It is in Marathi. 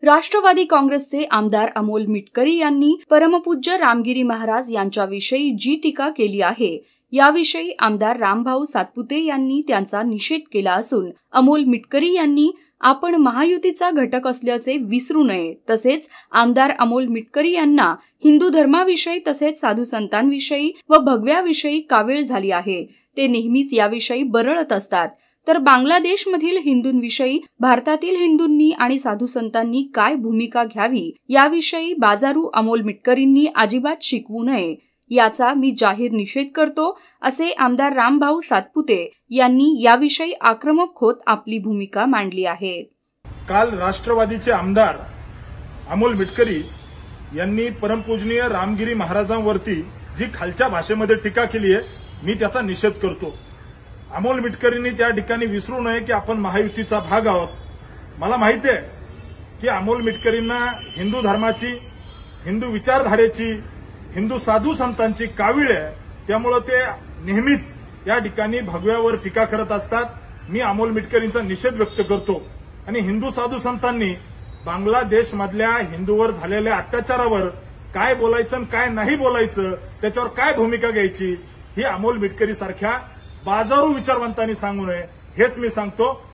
राष्ट्रवादी काँग्रेसचे आमदार अमोल मिटकरी यांनी परमपूज्य रामगिरी महाराज यांच्याविषयी जी टीका केली आहे याविषयी आमदार रामभाऊ सातपुते यांनी त्यांचा निषेध केला असून अमोल मिटकरी यांनी आपण महायुतीचा घटक असल्याचे विसरू नये। तसेच आमदार अमोल मिटकरी यांना हिंदू धर्माविषयी तसेच साधू संतांविषयी व भगव्याविषयी कावीळ झाली आहे। ते नेहमीच याविषयी बरळत असतात। तर बांगलादेशमधील हिंदूंविषयी भारतातील हिंदूंनी आणि साधू संतांनी काय भूमिका घ्यावी याविषयी बाजारू अमोल मिटकरींनी अजिबात शिकवू नये याचा मी जाहीर निषेध करतो, असे आमदार रामभाऊ सातपुते यांनी याविषयी आक्रमक होत आपली भूमिका मांडली आहे। काल राष्ट्रवादीचे आमदार अमोल मिटकरी यांनी परमपूजनीय रामगिरी महाराजांवरती जी खालच्या भाषेमध्ये टीका केली आहे, मी त्याचा निषेध करतो। अमोल मिटकरींनी त्या ठिकाणी विसरू नये की आपण महायुतीचा भाग आहोत। मला माहिती आहे की अमोल मिटकरींना हिंदू धर्माची, हिंदू विचारधारेची, हिंदू साधू संतांची कावीळ आहे, त्यामुळे ते नेहमीच या ठिकाणी भगव्यावर टीका करत असतात। मी अमोल मिटकरींचा निषेध व्यक्त करतो आणि हिंदू साधू संतांनी बांगलादेशमधल्या हिंदूवर झालेल्या अत्याचारावर काय बोलायचं आणि काय नाही बोलायचं, त्याच्यावर काय भूमिका घ्यायची, ही अमोल मिटकरी सारख्या बाजारू विचारवंतांनी सांगू नये हेच मी सांगतो।